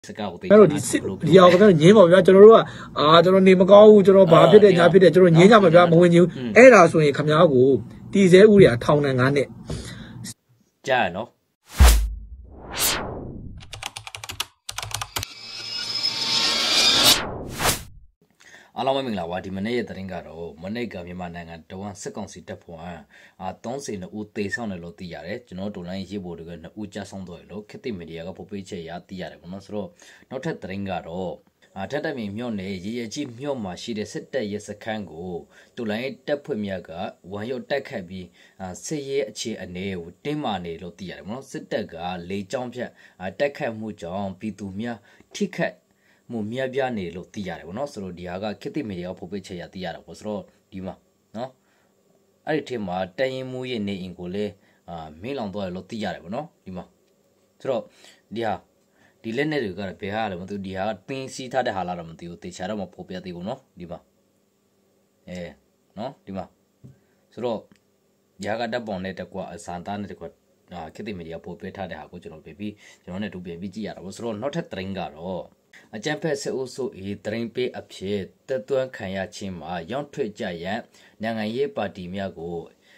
အဲ့တော့ဒီအောင်ကတော့ငင်းပါဗျာကျွန်တော်တို့ကကျွန်တော်နေမကောင်းဘူးကျွန်တော်ဘာဖြစ်တယ်ညာဖြစ်တယ်ကျွန်တော်ငင်းကြမှာဗျာမဝင်ချင်ဘူးအဲ့ဒါဆိုရင်ခမားကိုတည်ဆဲဥတွေကထောင်နဲ့9နှစ်ကြားနော်အားလုံးပဲမင်္ဂလာပါဒီမနေ့ရဲ့သတင်းကတော့မနေ့ကမြန်မာနိုင်ငံတဝန်စစ်ကောင်စီတပ်ဖွဲ့32ဦးသေဆုံးတယ်လို့သိရတယ်ကျွန်တော်တို့တိုင်းရေးဖို့တက2ဦးကြာဆုံးသွားတယ်လို့ခေတ်သစ်မီဒီယာကဖော်ပြချက်ရသိရတယ်ပေါ့နော်ဆိုတော့နောက်ထပ်သတင်းကတော့ထပ်တမင်မြို့နယ်ရေရကြီးမြို့မှာရှိတဲ့စစ်တပ်ရဲစခန်းကိုတူလိုင်းတပ်ဖွဲ့များကဝမ်ရုပ်တိုက်ခတ်ပြီးစစ်ရဲအခြေအနေကိုတင်းမာနေလို့သိရတယ်ပေါ့နော်စစ်တပ်ကလေကြောင်းဖြတ်တိုက်ခတ်မှုကြောင့်ပြည်သူများထိခတ်မှုမြပြနေလို့သိရတယ်ပေါ့နော်ဆိုတော့ဒီဟာကခေတ်သစ်မီဒီယာဖော်ပြချက်ရသိရတာပေါ့ဆိုတော့ဒီမှာနော်အဲ့ဒီထဲမှာတရင်မှုရဲ့နေအိမ်ကိုလည်းမင်းလောင်သွားတယ်လို့သိရတယ်ပေါ့နော်ဒီမှာဆိုတော့ဒီလက်နဲ့တွေကတော့ဘယ်ဟာလဲမသိဘူးဒီဟာကတင်းစီးထားတဲ့ဟာလားတော့မသိဘူးတေချာတော့မဖော်ပြသေးဘူးနော်ဒီမှာနော်ဒီမှာဆိုတော့ဒီဟာကတပ်ပုံနဲ့တကွာအစန်သားနဲ့တကွာခေတ်သစ်မီဒီယာဖော်ပြထားတဲ့ဟာကိုကျွန်တော်ပြန်ပြီးကျွန်တော်နဲ့တူပြန်ပြီးကြည့်ရတာပေါ့ဆိုတော့နောက်ထပ်သတင်းကတော့အကြံဖက်စစ်အုပ်စု၏တရင်ပေးအဖြစ်တက်သွန်းခံရခြင်းမှာရောင်းထွက်ကြရန်နိုင်ငံရေးပါတီများကို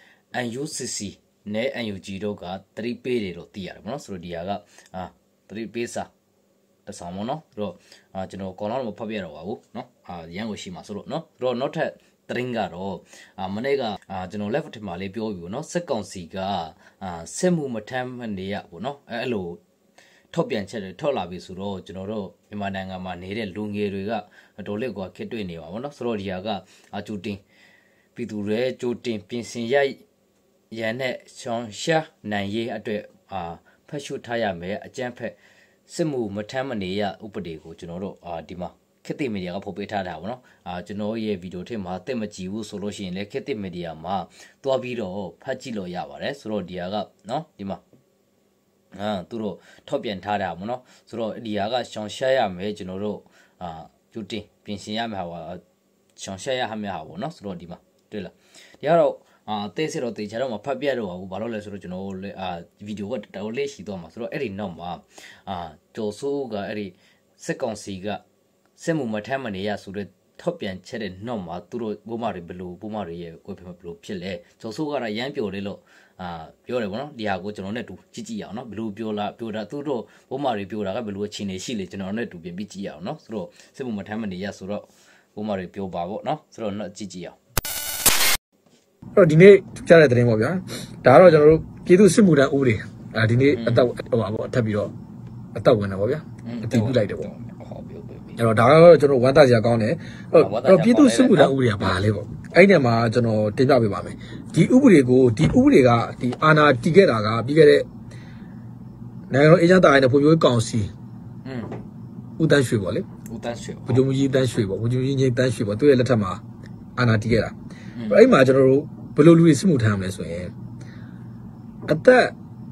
UNCC နဲ့ UNG တို့ကတရိပေးတယ်လို့သိရတယ်ပေါ့နော်ဆိုတော့ဒီဟာကတရိပေးစာတဆောင်မနော်ဆိုတော့ကျွန်တော်ကော်လောင်းမဖတ်ပြတော့ပါဘူးနော်ရန်ကိုရှိမှာဆိုတော့နော်ဆိုတော့နောက်ထပ်သတင်းကတော့မနေ့ကကျွန်တော် left ထမှာလေးပြောပြီးပေါ့နော်စက်ကောင်စီကစစ်မှုမထမ်းမနေရပေါ့နော်အဲ့လိုထုတ်ပြန်ချက်တွေထွက်လာပြီဆိုတော့ကျွန်တော်တို့မြန်မာနိုင်ငံမှာနေတဲ့လူငယ်တွေကတော်လေးကခက်တွေ့နေပါဘောနော်ဆိုတော့ဒီဟာကကျူတင်ပြည်သူတွေကျူတင်ပြင်ဆင်ရရန်နဲ့ရှောင်းရှာနိုင်ရေးအတွက်ဖတ်ရှုထားရမယ်အကြမ်းဖက်စစ်မှုမထမ်းမနေရဥပဒေကိုကျွန်တော်တို့ဒီမှာခေတ်သစ်မီဒီယာကဖော်ပြထားတာပေါ့နော်ကျွန်တော်ရဲ့ဗီဒီယိုထဲမှာတက်မကြည့်ဘူးဆိုလို့ရှိရင်လည်းခေတ်သစ်မီဒီယာမှာတွားပြီးတော့ဖတ်ကြည့်လို့ရပါတယ်ဆိုတော့ဒီဟာကနော်ဒီမှာသူတို့ထောက်ပြန်ထားတာပေါ့နော်ဆိုတော့ဒီဟာကရှောင်ရှားရမယ်ကျွန်တော်တို့ကျူတင်ပြင်ဆင်ရမယ်ဟာရှောင်ရှားရမယ်ဟာပေါ့နော်ဆိုတော့ဒီမှာတွေ့လားဒီကတော့တေးစတော့တေးချတော့မဖတ်ပြတော့ဘူးဘာလို့လဲဆိုတော့ကျွန်တော်ဗီဒီယိုကတော်လေးရှိသွားမှာဆိုတော့အဲ့ဒီနောက်မှာကျော်စိုးကအဲ့ဒီစက်ကောင်စီကစစ်မှုမထမ်းမနေရဆိုတဲ့ထောက်ပြန်ချက်တဲ့နောက်မှာသူတို့ဘုမတွေဘလို့ဘုမတွေရဲ့ကိုယ်ဖက်ဘလို့ဖြစ်လဲကျော်စိုးကတော့ရမ်းပျော်လေးလို့ပြောတယ်ဗောနော်ဒီဟာကိုကျွန်တော်နဲ့တူကြည့်ကြည့်ရအောင်နော်ဘလို့ပြောတာသူတို့ဘုမတွေပြောတာကဘလို့အခြေအနေရှိလေကျွန်တော်နဲ့တူပြင်ပြီးကြည့်ရအောင်နော်ဆိုတော့စစ်မှုမထမ်းမနေရဆိုတော့ဘုမတွေပြောပါဗောနော်ဆိုတော့ကြည့်ကြည့်အောင်အဲ့တော့ဒီနေ့ကြားတဲ့သတင်းပေါ့ဗျာဒါကတော့ကျွန်တော်တို့ပြည်သူစစ်မှုထမ်းဥပဒေဒီနေ့အသက်ထပ်ပြီးတော့အသက်ဝင်တယ်ပေါ့ဗျာအတည်ပြုလိုက်တယ်ပေါ့အဲ့တော့ဒါကတော့ကျွန်တော်ဝမ်းသာစရာကောင်းတယ်အဲ့တော့ပြည်သူစစ်မှုထမ်းဥပဒေကဘာလဲပေါ့အဲ့ဒီမှာကျွန်တော်တင်ပြပေးပါမယ်ဒီဥပဒေကဒီအာဏာတည်ခဲ့တာကပြီးခဲ့တဲ့နိုင်ငံတော်အေဂျင့်တာရဲ့ဖွံ့ဖြိုးရေးကောင်စီဦးတန်းရွှေပေါ့လေဦးတန်းရွှေဗိုလ်ချုပ်ကြီးတန်းရွှေပေါ့ဗိုလ်ချုပ်ကြီးငိမ့်တန်းရွှေပေါ့သူ့ရဲ့လက်ထက်မှာအာဏာတည်ခဲ့တာအဲ့မှာကျွန်တော်တို့ဘယ်လိုလူတွေစစ်မှုထမ်းမလဲဆိုရင်အသက်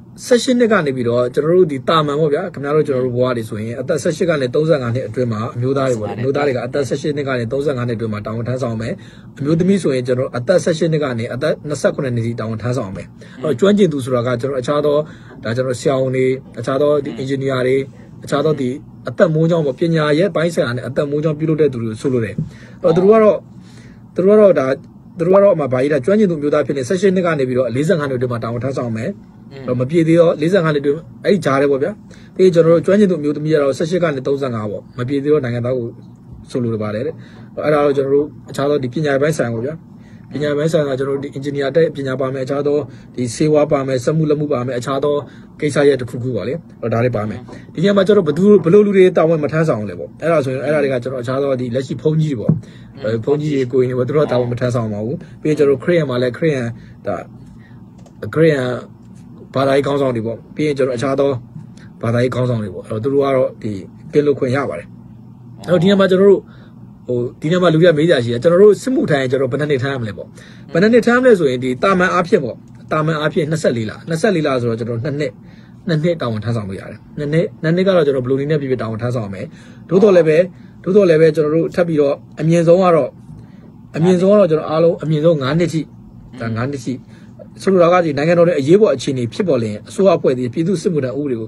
18နှစ်ကနေပြီးတော့ကျွန်တော်တို့ဒီတာမန်ပေါ့ဗျာခင်ဗျားတို့ကျွန်တော်တို့ဘဝတွေဆိုရင်အသက်18ကနေ35နှစ်အတွင်းမှာအမျိုးသားတွေပေါ့လေအမျိုးသားတွေကအသက်18နှစ်ကနေ35နှစ်အတွင်းမှာတာဝန်ထမ်းဆောင်မယ်အမျိုးသမီးဆိုရင်ကျွန်တော်အသက်18နှစ်ကနေအသက်28နှစ်ထိတာဝန်ထမ်းဆောင်မယ်အဲ့တော့ကျွမ်းကျင်သူဆိုတာကကျွန်တော်အခြားသောဒါကျွန်တော်ဆရာဝန်တွေအခြားသောဒီအင်ဂျင်နီယာတွေအခြားသောဒီအသက်မိုးချောင်းပေါ့ပညာရဲ့ပိုင်းဆိုင်ရာနဲ့အသက်မိုးချောင်းပြုလုပ်တဲ့သူတွေဆိုလို့တယ်အဲ့တော့သူတို့ကတော့အမှဘာကြီးတာကျွမ်းကျင်သူမျိုးသားဖြစ်နေ18နှစ်ကနေပြီးတော့45နှစ်အတွင်းမှာတာဝန်ထမ်းဆောင်မယ်မပြည့်သေးတော့45နှစ်အတွင်းအဲ့ဒီဂျားတယ်ပေါ့ဗျာပြီးကျွန်တော်တို့ကျွမ်းကျင်သူမျိုးသမီးကတော့18ကနေ35ပေါ့မပြည့်သေးတော့နိုင်ငံသားကိုဆိုလိုပါတယ်တဲ့အဲ့ဒါတော့ကျွန်တော်တို့အခြားသောဒီပညာပိုင်းဆိုင်ပေါ့ဗျာပညာပိုင်းဆိုင်ကကျွန်တော်တို့ဒီ engineer တဲ့ပညာပါမယ်အခြားသောဒီစေဝါပါမယ်စက်မှုလက်မှုပါမယ်အခြားသောကိစ္စရဲ့တစ်ခုပါလေဒါတွေပါမယ်ဒီညမှာကျွန်တော်ဘလို့လူတွေတာဝန်မထမ်းဆောင်လဲပေါ့အဲ့ဒါဆိုရင်အဲ့ဒါတွေကကျွန်တော်အခြားသောဒီလက်ရှိဖုန်းကြီးတွေပေါ့ဖုန်းကြီးတွေကိုရင်တွေပေါ့သူတို့တာဝန်မထမ်းဆောင်ပါဘူးပြီးကျွန်တော်ခရစ်ယာန်မှာလည်းခရစ်ယာန်ဘာသာရေးခေါင်းဆောင်တွေပေါ့ပြီးရင်ကျွန်တော်အခြားသောဘာသာရေးခေါင်းဆောင်တွေပေါ့အဲ့တော့သူတို့ကတော့ဒီကင်းလွတ်ခွင့်ရပါတယ်အဲ့တော့ဒီညမှာကျွန်တော်တို့ဒီနေ့မှာလူရမေးကြရှိတယ်ကျွန်တော်တို့စစ်မှုထမ်းရင်ကျွန်တော်ဘယ်နှစ်နှစ်ထမ်းရမလဲပေါ့ဘယ်နှစ်နှစ်ထမ်းမလဲဆိုရင်ဒီတာမန်အားဖြင့်ပေါ့တာမန်အားဖြင့်24လဆိုတော့ကျွန်တော်2နှစ်တာဝန်ထမ်းဆောင်လို့ရတယ်2နှစ်ကတော့ကျွန်တော်ဘလူးနီနဲ့ပြပြတာဝန်ထမ်းဆောင်မယ်သို့တော်လည်းပဲကျွန်တော်တို့ထပ်ပြီးတော့အမြင့်ဆုံးကတော့ကျွန်တော်အားလုံးအမြင့်ဆုံး9နှစ်ထိဒါ9နှစ်ထိဆိုလိုတာကဒီနိုင်ငံတော်ရဲ့အရေးပေါ်အခြေအနေဖြစ်ပေါ်ရင်အစိုးရအဖွဲ့ပြည်သူစစ်မှုထမ်းဥပဒေကို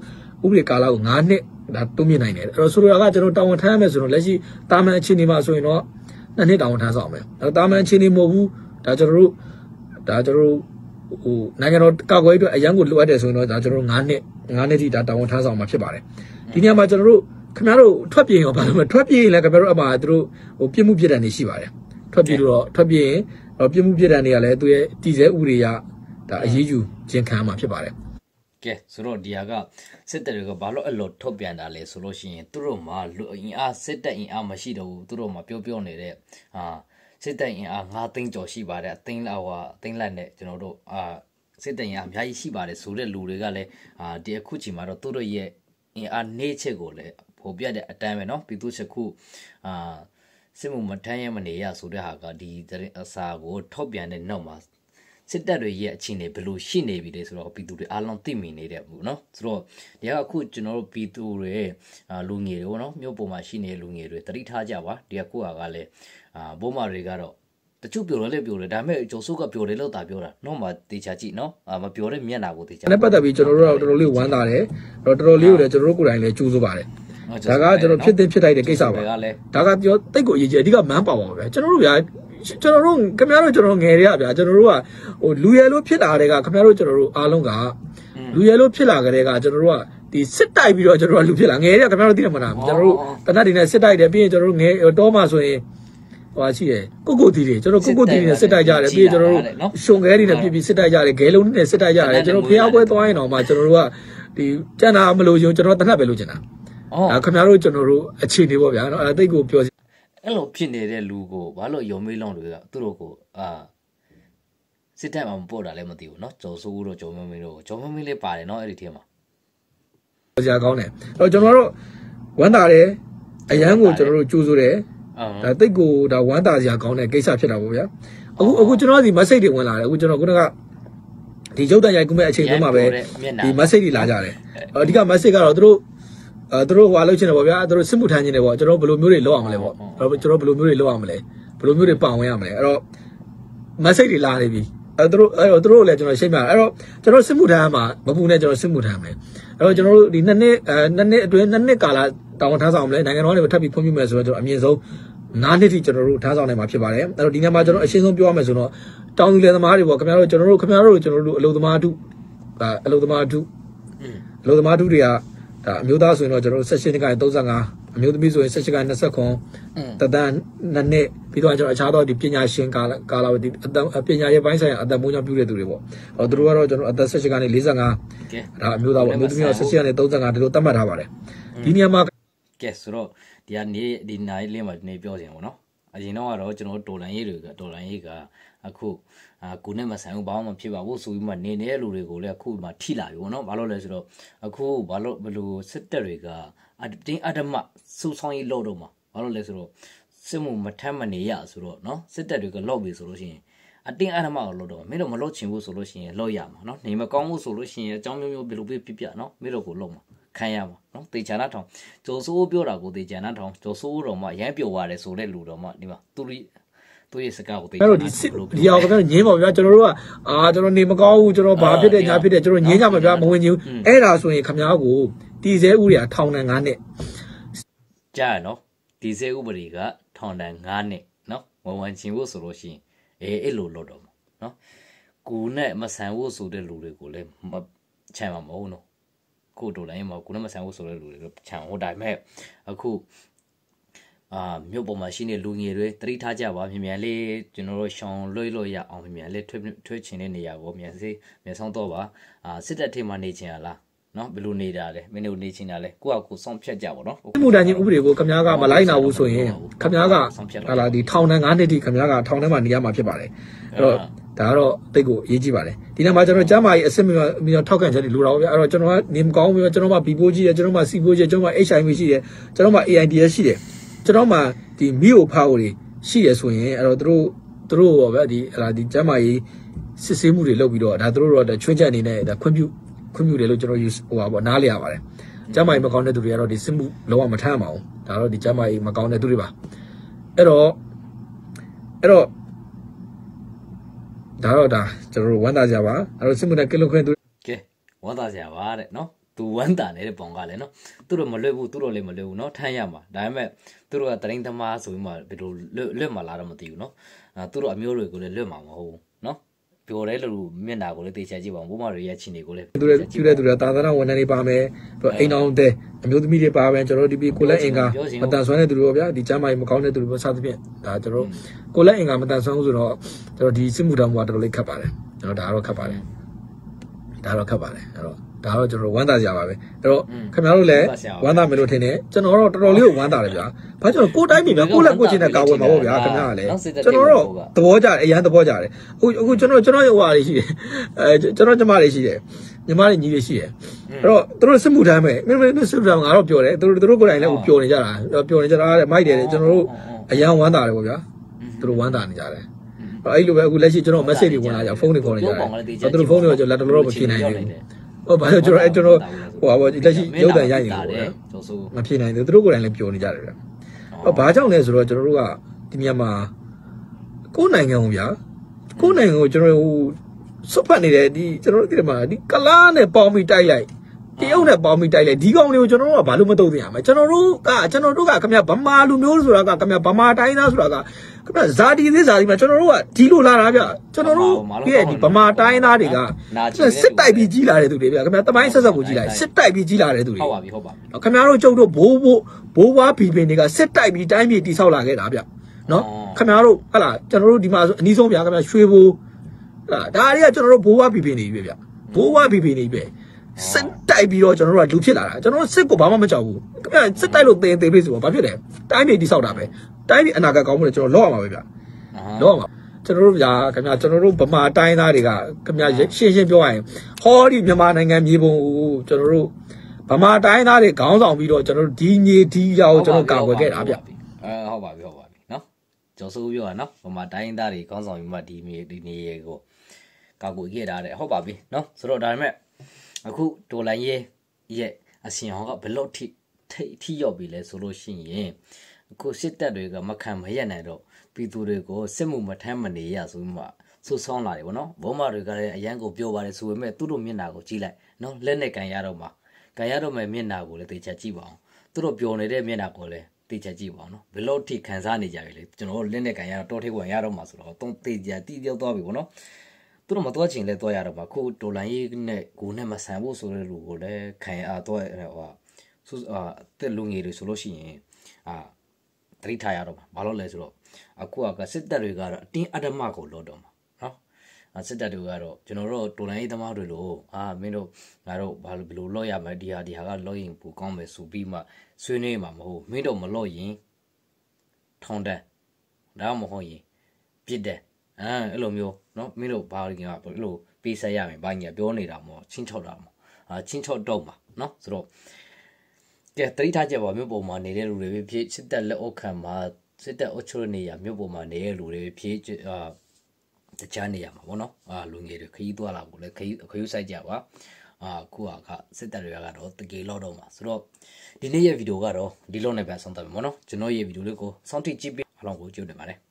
ဥပဒေကာလကို9နှစ်ဒါတုံးမြင့်နိုင်တယ်အဲ့တော့ဆိုလိုတာကကျွန်တော်တာဝန်ထမ်းရမယ်ဆိုတော့လက်ရှိတာမန်အခြေအနေမှာဆိုရင်တော့2နှစ်တာဝန်ထမ်းဆောင်မယ်အဲ့တော့တာမန်အခြေအနေမဟုတ်ဘူးဒါကျွန်တော်တို့ဟိုနိုင်ငံတော်ကာကွယ်ရေးအတွက်အရန်ကိုလိုအပ်တယ်ဆိုရင်တော့ဒါကျွန်တော်တို့9နှစ်ထိဒါတာဝန်ထမ်းဆောင်မှာဖြစ်ပါတယ်ဒီနေရာမှာကျွန်တော်တို့ခင်ဗျားတို့ထွက်ပြေးရောဘာလို့မထွက်ပြေးရင်လည်းခင်ဗျားတို့အမှားသူတို့ဟိုပြစ်မှုပြစ်ဒဏ်တွေရှိပါတယ်ထွက်ပြေးလို့တော့ထွက်ပြေးရင်ပြစ်မှုပြစ်ဒဏ်တွေကလည်းသူရဲ့တည်ဆဲဥပဒေရဒါအရေးယူခြင်းခံမှာဖြစ်ပါတယ်ကဲဆိုတော့ဒီဟာကစစ်တပ်တွေကဘာလို့အဲ့လိုထုတ်ပြန်တာလဲဆိုလို့ရှိရင်သူတို့မှာလူအင်အားစစ်တပ်အင်အားမရှိတော့ဘူးသူတို့မှာပြောနေတဲ့စစ်တပ်အင်အား9သိန်းကျော်ရှိပါတယ်အသိန်းလောက်အသိန်းလက်နဲ့ကျွန်တော်တို့စစ်တပ်အင်အားအများကြီးရှိပါတယ်ဆိုတဲ့လူတွေကလည်းဒီအခုချိန်မှာတော့သူတို့ရဲ့အင်အားနေချက်ကိုလည်းဖော်ပြတဲ့အတန်းပဲเนาะပြည်သူ့ချက်ခုစစ်မှုမထမ်းရမနေရဆိုတဲ့ဟာကဒီအစာကိုထုတ်ပြန်တဲ့နောက်မှာစစ်တပ်တွေရဲ့အခြေအနေဘယ်လိုရှိနေပြီလဲဆိုတော့ပြည်သူတွေအားလုံးသိမိနေတဲ့ဘူးเนาะဆိုတော့ဒီကအခုကျွန်တော်တို့ပြည်သူတွေလူငယ်တွေเนาะမြို့ပေါ်မှာရှိနေတဲ့လူငယ်တွေတတိထားကြပါဒီကကိုကလည်းဘိုးမတွေကတော့တချို့ပြောတယ်ဒါပေမဲ့ကျော်စုကပြောတယ်လို့တာပြောတာတော့မှတေချာကြည့်เนาะမပြောတဲ့မျက်နှာကိုတေချာနဲ့ပတ်သက်ပြီးကျွန်တော်တို့တော့တော်တော်လေးဝမ်းသာတယ်တော်တော်လေးကိုလည်းကျွန်တော်တို့ကိုယ်တိုင်လည်းကြိုးစားပါတယ်ဒါကကျွန်တော်ဖြစ်တိုက်တဲ့ကိစ္စပါဒါကပြောတိတ်ကိုအရေးကြီးအဓိကမန်းပါပါပဲကျွန်တော်တို့ဗျာကျွန်တော်တို့ခင်ဗျားတို့ကျွန်တော်ငယ်တွေကဗျာကျွန်တော်တို့ကဟိုလူရဲလို့ဖြစ်လာတဲ့ကခင်ဗျားတို့ကျွန်တော်တို့အားလုံးကလူရဲလို့ဖြစ်လာကြတဲ့ကကျွန်တော်တို့ကဒီစစ်တိုက်ပြီးတော့ကျွန်တော်တို့ကလူဖြစ်လာငယ်တွေကခင်ဗျားတို့သိတယ်မလားကျွန်တော်တို့တနတ်တွေနဲ့စစ်တိုက်တယ်ပြီးရင်ကျွန်တော်တို့ငယ်တောမှဆိုရင်ဟိုရှိတယ်ကိုတီတွေကျွန်တော်ကိုတီတွေနဲ့စစ်တိုက်ကြတယ်ပြီးရင်ကျွန်တော်တို့ရှုံခဲတွေနဲ့ပြပြီးစစ်တိုက်ကြတယ်ဂဲလုံးနဲ့စစ်တိုက်ကြတယ်ကျွန်တော်ဖျားပွဲသွားရင်တော့မှကျွန်တော်တို့ကဒီကျန်တာမလို့ကျွန်တော်တနတ်ပဲလို့ကျင်တာခင်ဗျားတို့ကျွန်တော်တို့အခြေအနေပေါ့ဗျာနော်အဲ့တိတ်ကိုပြောအဲ့လိုဖြစ်နေတဲ့လူကိုဘာလို့ယုံမေးလောင်းတွေကသူတို့ကိုစစ်တပ်မှာမပို့တာလည်းမသိဘူးเนาะကျော်စိုးတို့ကျော်မင်းတို့ကျော်မင်းလေးပါတယ်เนาะအဲ့ဒီထဲမှာကြာကောင်းတယ်အဲ့တော့ကျွန်တော်တို့ဝမ်းသာတယ်အရန်ကိုကျွန်တော်တို့ကြိုးစိုးတယ်ဒါတိတ်ကိုဒါဝမ်းသာစရာကောင်းတဲ့ကိစ္စဖြစ်တာပေါ့ဗျာအခုကျွန်တော်ဒီ message တွေဝင်လာတယ်အခုကျွန်တော်ခုနကဒီရုပ်တံရိုက်ကူးမဲ့အချိန်တုန်းမှာပဲဒီ message တွေလာကြတယ်အဓိက message ကတော့သူတို့ဟိုအလုပ်ချင်တယ်ပေါ့ဗျာသူတို့စစ်မှုထမ်းခြင်းတယ်ပေါ့ကျွန်တော်ဘယ်လိုမျိုးတွေလုပ်အောင်မလဲပေါ့ကျွန်တော်ဘယ်လိုမျိုးတွေလုပ်အောင်မလဲဘယ်လိုမျိုးတွေပါဝင်ရမလဲအဲ့တော့ message တွေလာနေပြီသူတို့လည်းကျွန်တော်ရှင်းပြအဲ့တော့ကျွန်တော်စစ်မှုထမ်းမှာမပူနဲ့ကျွန်တော်စစ်မှုထမ်းမယ်အဲ့တော့ကျွန်တော်တို့ဒီ2နှစ်အတွင်း2နှစ်ကာလတာဝန်ထမ်းဆောင်မလဲနိုင်ငံတော်ကနေထပ်ပြီးဖွင့်ပြမယ်ဆိုတော့ကျွန်တော်အမြင့်ဆုံး9နှစ်ထိကျွန်တော်တို့ထမ်းဆောင်နိုင်မှာဖြစ်ပါတယ်အဲ့တော့ဒီနေ့မှာကျွန်တော်အရှင်းဆုံးပြောရမယ်ဆိုတော့တောင်သူလယ်သမားတွေပေါ့ခင်ဗျားတို့ကျွန်တော်တို့အလုပ်သမားထုအလုပ်သမားထုတွေကဒါအမျိုးသားဆိုရင်တော့ကျွန်တော်တို့16နှစ်ကနေ35အမျိုးသမီးဆိုရင်16ကနေ29တသန်း2နှစ်ပြီးတော့ကျွန်တော်အခြားသောဒီပညာရှင်ကာလဒီပညာရေးပိုင်းဆိုင်ရာအသက်မွေးကြောင်းပြုတဲ့သူတွေပေါ့သူတို့ကတော့ကျွန်တော်အသက်16ကနေ45ဒါအမျိုးသားပေါ့အမျိုးသမီးက16ကနေ35ဒီလိုသတ်မှတ်ထားပါတယ်ဒီနေရာမှာကဲဆိုတော့ဒီနိုင်လင်းမှာနေပြောစင်ပေါ့နော်အရင်တော့ကျွန်တော်ဒေါ်လာရေးကအခုကိုနဲ့မဆိုင်ဘူးဘာမှမဖြစ်ပါဘူးဆိုပြီးမှနေတဲ့လူတွေကိုလည်းအခုမှထိလာပြီပေါ့နော်ဘာလို့လဲဆိုတော့အခုဘလို့စစ်တပ်တွေကအတင်းအဓမ္မစူဆောင်းရေးလုပ်တော့မှာဘာလို့လဲဆိုတော့စစ်မှုမထမ်းမနေရဆိုတော့နော်စစ်တပ်တွေကလောက်ပြီဆိုလို့ရှိရင်အတင်းအဓမ္မကိုလုပ်တော့မင်းတို့မလုပ်ချင်ဘူးဆိုလို့ရှိရင်လုပ်ရမှာနော်နေမကောင်းဘူးဆိုလို့ရှိရင်အကြောင်းမျိုးဘယ်လိုပြနော်မင်းတို့ကိုလုပ်မှာခံရမှာနော်တေချာနာထောင်ကျော်စိုးပြောတာကိုတေချာနာထောင်ကျော်စိုးတော်မှရမ်းပြောရတယ်ဆိုတဲ့လူတော်မှဒီမှာသူရဲ့စကားကိုတေချာနာဒီအောင်ကတော့ငင်းပါဗျာကျွန်တော်တို့ကကျွန်တော်နေမကောင်းဘူးကျွန်တော်ဘာဖြစ်တယ်ညာဖြစ်တယ်ကျွန်တော်ငင်းကြမှာဗျာမဝင်ချင်ဘူးအဲ့ဒါဆိုရင်ခမားကိုတီစဲဥတွေကထောင်ဒဏ်9နှစ်ကြားရနော်ဒီစဲဥပဒေကထောင်ဒဏ်9နှစ်နော်ဝင်ချင်ဖို့ဆိုလို့ရှိရင်အဲ့လိုလုပ်တော့မှာနော်ကိုနဲ့မဆန်ဖို့ဆိုတဲ့လူတွေကိုလည်းချမ်းမှာမဟုတ်နော်ကိုတို့လည်းမကိုနဲ့မဆန်ဖို့ဆိုတဲ့လူတွေချမ်းဟိုတိုင်းမဲ့အခုမြို့ပေါ်မှာရှိနေလူငယ်တွေတတိထားကြပါမြန်လေးကျွန်တော်တို့ရှောင်းလွှဲလို့ရအောင်မြန်လေးထွေးချင်တဲ့နေရာကိုမြန်ဆောင်တော့ပါစစ်တပ်ထိမှနေချင်ရလားနော်ဘယ်လိုနေတာလဲမင်းတို့နေချင်တာလဲကိုယ့်အကူဆောင်ဖြတ်ကြပါတော့စစ်မှုထမ်းခြင်းဥပဒေကိုခမားကမလိုက်နာဘူးဆိုရင်ခမားကဟာလာဒီထောင်ဒဏ်9နှစ်ထိခမားကထောင်ထဲမှာနေရမှာဖြစ်ပါတယ်အဲ့တော့ဒါကတော့တိတ်ကိုအရေးကြီးပါတယ်ဒီနေ့မှာကျွန်တော်ကျမ်းမာရေးအစစ်မျိုးထောက်ခံချက်တွေလိုတာပေါ့ဗျာအဲ့တော့ကျွန်တော်ကနေမကောင်းဘူးကျွန်တော်မှ B-Post ရှိတယ်ကျွန်တော်မှ C-Post ရှိတယ်ကျွန်တော်မှ HIV ရှိတယ်ကျွန်တော်မှ AIDS ရှိတယ်ကျွန်တော်မှဒီမီအိုဖာကိုတွေရှိရဆိုရင်အဲ့တော့သူတို့ရောဗျာဒီကျမ်းမာရေးစစ်ဆေးမှုတွေလုပ်ပြီးတော့ဒါသူတို့တော့ချွင်းချက်အနေနဲ့ဒါခွင့်ပြုတယ်လို့ကျွန်တော်ဟိုပါပေါ့နားလည်ရပါတယ်ကျမ်းမာရေးမကောင်းတဲ့သူတွေကတော့ဒီစစ်မှုလုံးဝမထမ်းပါဘူးဒါတော့ဒီကျမ်းမာရေးမကောင်းတဲ့သူတွေပါအဲ့တော့ဒါကျွန်တော်တို့ဝမ်းသာကြပါအဲ့တော့စစ်မှုနဲ့ကလွန်ခွင့်သူကဲဝမ်းသာကြပါတဲ့နော်သူဝမ်းတာနေတဲ့ပုံကလည်းနော်သူတို့မလွတ်ဘူးသူတို့လည်းမလွတ်ဘူးနော်ထမ်းရမှာဒါပေမဲ့သူတို့ကတရင်သမားဆိုပြီးမှဘယ်လိုလွတ်မှာလားတော့မသိဘူးနော်သူတို့အမျိုးတွေကိုလည်းလွတ်မှာမဟုတ်ဘူးနော်ပြောတယ်လို့မျက်နာကိုလည်းတေချာကြည့်ပါဦးဘုမတွေရဲ့ချင်းတွေကိုလည်းသူတို့ကျူတဲ့သူတွေသာသနာဝန်ထမ်းတွေပါမယ်အိမ်အောင်တဲ့အမျိုးသမီးတွေပါမယ်ကျွန်တော်တို့ဒီကိုလက်အင်္ဂါမတန်ဆွမ်းတဲ့သူတွေပေါ့ဗျာဒီကျမ်းမာရေးမကောင်းတဲ့သူတွေပေါ့စသဖြင့်ဒါကျွန်တော်ကိုလက်အင်္ဂါမတန်ဆွမ်းဘူးဆိုတော့ကျွန်တော်ဒီစစ်မှုထမ်းဘဝတော်တော်လေးခက်ပါတယ်ကျွန်တော်ဒါတော့ခက်ပါတယ်အဲ့တော့ဒါတော့ကျွန်တော်ဝမ်းသာကြပါပဲအဲ့တော့ခင်ဗျားတို့လည်းဝမ်းသာမယ်လို့ထင်တယ်ကျွန်တော်တော့တော်တော်လေးကိုဝမ်းသာတယ်ဗျာဘာကြောင့်ကိုတိုင်းပြည်ဗျာကိုလက်ကိုချင်းနဲ့ကာဝယ်မှာပေါ့ဗျာခင်ဗျားကလည်းကျွန်တော်တော့သဘောကျတယ်အရန်သဘောကျတယ်အခုကျွန်တော်ရဲ့ဟွာတွေရှိတယ်ကျွန်တော်ကျမတွေရှိတယ်ညီမတွေညီတွေရှိတယ်အဲ့တော့သူတို့စစ်မှုထမ်းမယ်မင်းစစ်မှုထမ်းငါတော့ပြောတယ်သူတို့ကိုယ်တိုင်လည်းပျော်နေကြတာတဲ့မိုက်တယ်ကျွန်တော်တို့အရန်ဝမ်းသာတယ်ပေါ့ဗျာသူတို့ဝမ်းသာနေကြတယ်အဲ့လိုပဲအခုလက်ရှိကျွန်တော် message တွေဝင်လာကြဖုန်းတွေခေါ်နေကြတယ်သူတို့ဖုန်းတွေကိုကျွန်တော်လက်တော်မဖြေနိုင်ဘူးဟုတ်ပါကျွန်တော်ဟိုပါလက်ရှိရုပ်တံရရင်မဖြေနိုင်ဘူးသူတို့ကိုယ်တိုင်လည်းပျော်နေကြတယ်ဗျဘာကြောင့်လဲဆိုတော့ကျွန်တော်တို့ကဒီမြန်မာကိုယ်နိုင်ငံကိုဗျာကိုယ်နိုင်ငံကိုကျွန်တော်စွတ်ဖက်နေတယ်ဒီကျွန်တော်တို့ဒီမှာဒီကလားနဲ့ပေါင်းပြီးတိုက်လိုက်တရုတ်နဲ့ပေါင်းပြီးတိုက်လိုက်ဒီကောင်တွေကိုကျွန်တော်တို့ကဘာလို့မတုံ့ပြန်ရမလဲကျွန်တော်တို့ကခင်ဗျဗမာလူမျိုးဆိုတာကခင်ဗျဗမာတိုင်းသားဆိုတာကခင်ဗျဇာတိသေးဇာတိမှာကျွန်တော်တို့ကဒီလိုလာတာဗျကျွန်တော်တို့ရဲ့ဒီဗမာတိုင်းသားတွေကစစ်တိုက်ပြီးကြီးလာတဲ့သူတွေဗျခင်ဗျတမိုင်းဆက်ဆက်ကိုကြီးလာစစ်တိုက်ပြီးကြီးလာတဲ့သူတွေဟုတ်ပါပြီခင်ဗျားတို့ကျုပ်တို့ဘိုးဘွားဘီပင်တွေကစစ်တိုက်ပြီးတိုင်းပြည်တိဆောက်လာခဲ့တာဗျနော်ခင်ဗျားတို့ဟလာကျွန်တော်တို့ဒီမှာအနည်းဆုံးဗျာခင်ဗျာရွှေဘိုးဒါတွေကကျွန်တော်တို့ဘိုးဘွားဘီပင်တွေပဲဗျဘိုးဘွားဘီပင်တွေပဲစစ်တိုက်ပြီးတော့ကျွန်တော်တို့ကလူဖြစ်လာတာကျွန်တော်တို့စစ်ကိုဘာမှမကြောက်ဘူးခင်ဗျာစစ်တိုက်လို့တင်ပြီဆိုတော့ဘာဖြစ်လဲတိုင်းပြည်တိဆောက်တာပဲတိုင်းပြည်အနာဂတ်ကောင်းမှုလည်းကျွန်တော်လောက်ရမှာပဲဗျလောက်ရမှာကျွန်တော်တို့ဗျာခင်ဗျာကျွန်တော်တို့ဗမာတိုင်းသားတွေကခင်ဗျာရှင်းပြောရရင်ဟောဒီမြန်မာနိုင်ငံမြေပုံကိုကျွန်တော်တို့ဗမာတိုင်းသားတွေခေါင်းဆောင်ပြီးတော့ကျွန်တော်တို့ဒီမြေဒီရောက်ကျွန်တော်ကာကွယ်ခဲ့တာဗျဟုတ်ပါပြီနော်ကျော်စိုးပြောတာနော်ဗမာတိုင်းသားတွေခေါင်းဆောင်ပြီးမှဒီမြေဒီနေရေကိုကာကွယ်ခဲ့တာတဲ့ဟုတ်ပါပြီနော်ဆိုတော့ဒါပေမဲ့အခုဒေါ်လာရဲ့အစီအဟောကဘယ်လောက်ထိရောက်ပြီလဲဆိုလို့ရှိရင်အခုစစ်တပ်တွေကမခံမရက်နိုင်တော့ပြည်သူတွေကိုစစ်မှုမထမ်းမနေရဆိုမှဆူဆောင်းလာတယ်ဗောနော်ဘုံမတွေကလည်းအရန်ကိုပြောပါတယ်ဆိုပေမဲ့သူတို့မျက်နှာကိုကြည့်လိုက်နော်လက်နဲ့ကန်ရတော့မှကန်ရတော့မဲ့မျက်နှာကိုလည်းတေချာကြည့်ပါအောင်သူတို့ပျော်နေတဲ့မျက်နှာကိုလည်းတေချာကြည့်ပါအောင်နော်ဘယ်လောက်ထိခံစားနေကြပြီလဲကျွန်တော်တို့လက်နဲ့ကန်ရတော့တောထိပ်ဝင်ရတော့မှဆိုတော့တုံးတေချာတီးပြောသွားပြီဗောနော်သူတို့မတော်ချင်လဲတော့ရတော့ပါခုဒေါ်လာရေးနဲ့ကိုနဲ့မဆန်ဖို့ဆိုတဲ့လူကိုလည်းခံရတော့ဟိုတက်လူငယ်တွေဆိုလို့ရှိရင်တတိထားရတော့မှာဘာလို့လဲဆိုတော့အခုကစစ်တပ်တွေကတော့အတင်းအဓမ္မကိုလောတော့မှာနော်စစ်တပ်တွေကတော့ကျွန်တော်တို့ဒေါ်လာရေးသမားတွေလို့မင်းတို့ငါတို့ဘာလို့ဘယ်လိုလော့ရမလဲဒီဟာကလော့ရင်ပိုကောင်းမယ်ဆိုပြီးမှဆွေးနွေးမှာမဟုတ်မင်းတို့မလော့ရင်ထောင်တန်းဒါမှမဟုတ်ရင်ပြစ်တယ်အဲ့လိုမျိုးနော်မင်းတို့ဘာလို့ကဘလို့ပေးဆက်ရမယ်ဘာညာပြောနေတာမို့ချင်းချောက်တာမို့ချင်းချောက်တော့မှာနော်ဆိုတော့ကဲတတိထားကြပါမြို့ပေါ်မှာနေတဲ့လူတွေဖြစ်စစ်တပ်လက်အောက်ခံမှာစစ်တပ်အုပ်ချုပ်နေရမြို့ပေါ်မှာနေတဲ့လူတွေဖြစ်တခြားနေရမှာဗောနော်လူငယ်တွေခရီးသွားလာဖို့လဲခရီးဆိုင်ကြပါခုကစစ်တပ်တွေကတော့တကယ်လောက်တော့မှာဆိုတော့ဒီနေ့ရဲ့ဗီဒီယိုကတော့ဒီလောက်နဲ့ပဲဆုံးသတ်မယ်ဗောနော်ကျွန်တော်ရဲ့ဗီဒီယိုလေးကိုစောင့်ကြည့်ကြည့်ပြီးအားလုံးကိုကြိုးတင်ပါတယ်